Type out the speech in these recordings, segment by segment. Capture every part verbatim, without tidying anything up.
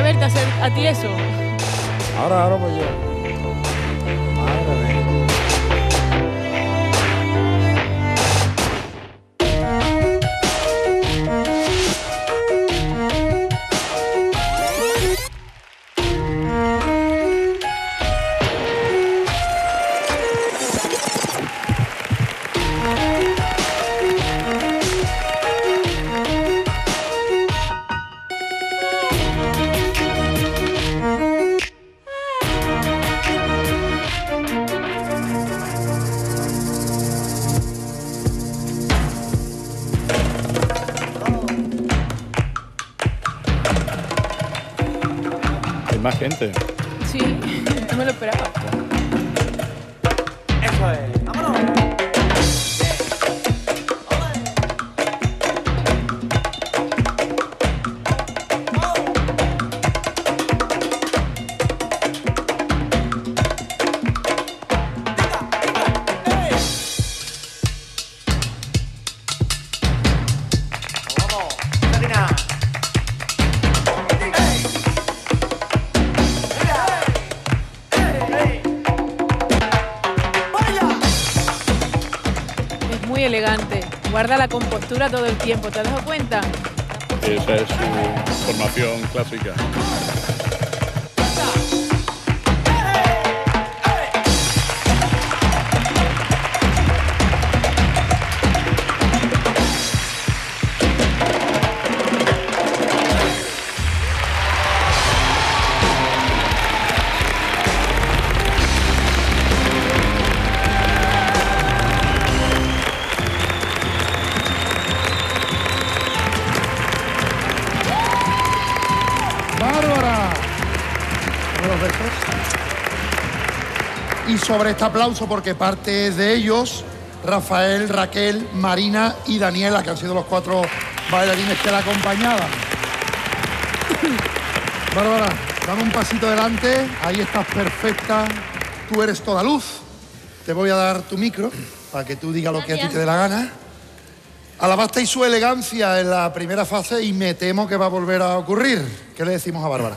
verte hacer a ti eso? Ahora, ahora voy yo. Madre mía. Más gente. Sí, no me lo esperaba. Eso es. ¡Vámonos! Elegante, guarda la compostura todo el tiempo, ¿te has dado cuenta? Esa es su formación clásica. Y sobre este aplauso, porque parte de ellos, Rafael, Raquel, Marina y Daniela, que han sido los cuatro bailarines que la acompañaban. Bárbara, dame un pasito adelante, ahí estás perfecta, tú eres toda luz. Te voy a dar tu micro para que tú digas lo que a ti te dé la gana. Alabasteis su elegancia en la primera fase y me temo que va a volver a ocurrir. ¿Qué le decimos a Bárbara?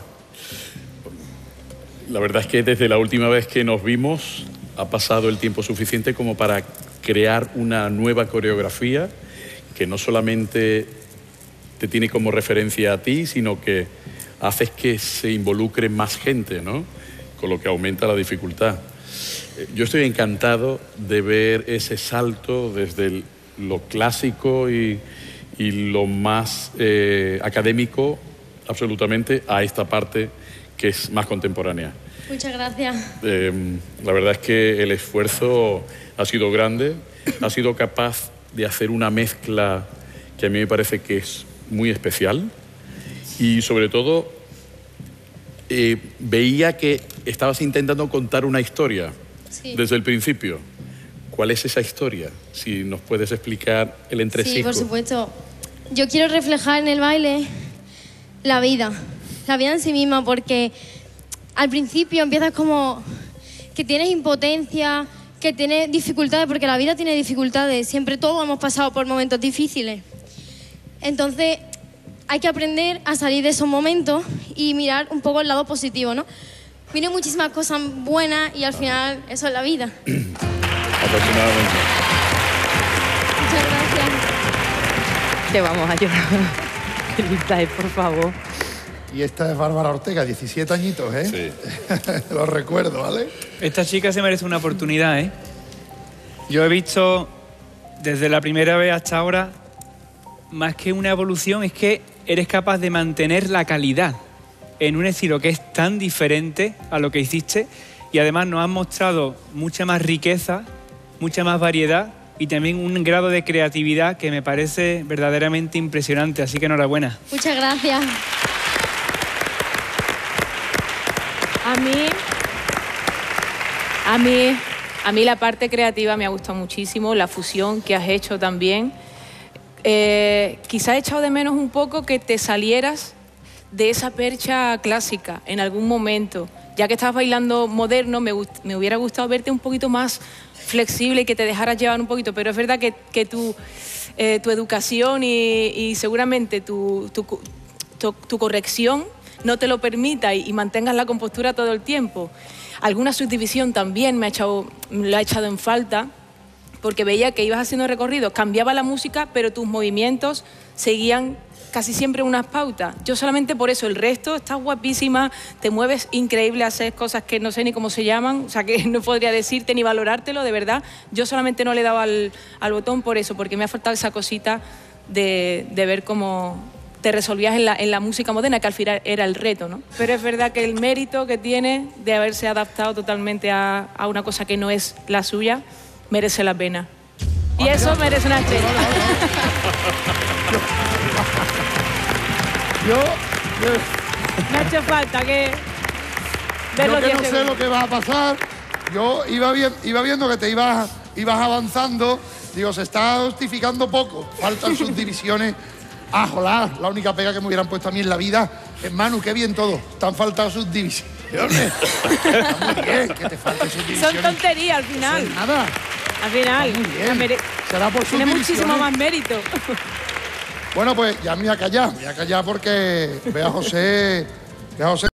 La verdad es que desde la última vez que nos vimos ha pasado el tiempo suficiente como para crear una nueva coreografía que no solamente te tiene como referencia a ti, sino que haces que se involucre más gente, ¿no? Con lo que aumenta la dificultad. Yo estoy encantado de ver ese salto desde el, lo clásico y, y lo más eh, académico, absolutamente, a esta parte que es más contemporánea. Muchas gracias. Eh, la verdad es que el esfuerzo ha sido grande, ha sido capaz de hacer una mezcla que a mí me parece que es muy especial y sobre todo eh, veía que estabas intentando contar una historia sí. desde el principio. ¿Cuál es esa historia? Si nos puedes explicar el entresijo. Sí, por supuesto. Yo quiero reflejar en el baile la vida. La vida en sí misma, porque al principio empiezas como que tienes impotencia, que tienes dificultades, porque la vida tiene dificultades, siempre todos hemos pasado por momentos difíciles. Entonces hay que aprender a salir de esos momentos y mirar un poco el lado positivo, ¿no? Vienen muchísimas cosas buenas y al final eso es la vida. Aproximadamente. Muchas gracias. Te vamos a ayudar. Qué linda es, por favor. Y esta es Bárbara Ortega, diecisiete añitos, ¿eh? Sí. Lo recuerdo, ¿vale? Esta chica se merece una oportunidad, ¿eh? Yo he visto desde la primera vez hasta ahora, más que una evolución, es que eres capaz de mantener la calidad en un estilo que es tan diferente a lo que hiciste y además nos has mostrado mucha más riqueza, mucha más variedad y también un grado de creatividad que me parece verdaderamente impresionante, así que enhorabuena. Muchas gracias. A mí, a mí, a mí la parte creativa me ha gustado muchísimo, la fusión que has hecho también. Eh, quizá he echado de menos un poco que te salieras de esa percha clásica en algún momento. Ya que estabas bailando moderno, me, me hubiera gustado verte un poquito más flexible y que te dejaras llevar un poquito, pero es verdad que, que tu, eh, tu educación y, y seguramente tu, tu, tu, tu corrección no te lo permita y, y mantengas la compostura todo el tiempo. Alguna subdivisión también me ha echado, lo ha echado en falta, porque veía que ibas haciendo recorridos, cambiaba la música, pero tus movimientos seguían casi siempre unas pautas. Yo solamente por eso, el resto, estás guapísima, te mueves increíble, haces cosas que no sé ni cómo se llaman, o sea que no podría decirte ni valorártelo, de verdad. Yo solamente no le he dado al, al botón por eso, porque me ha faltado esa cosita de, de ver cómo te resolvías en la, en la música moderna, que al final era el reto, ¿no? Pero es verdad que el mérito que tiene de haberse adaptado totalmente a, a una cosa que no es la suya, merece la pena. Y eso merece una estrella. Yo, yo, Me ha hecho falta que ver yo los que diez no sé segundos. lo que va a pasar, yo iba, bien, iba viendo que te ibas, ibas avanzando, digo, se está justificando poco, faltan subdivisiones. Ah, jolá, la única pega que me hubieran puesto a mí en la vida es Manu, qué bien todo, te han faltado subdivisiones. Está muy bien que te falten subdivisiones. Son tonterías al final. Eso es nada. Al final. Está muy bien. La mere- Será por Tiene subdivisiones. muchísimo más mérito. Bueno, pues ya me voy a callar, me voy a callar porque ve a José, ve a José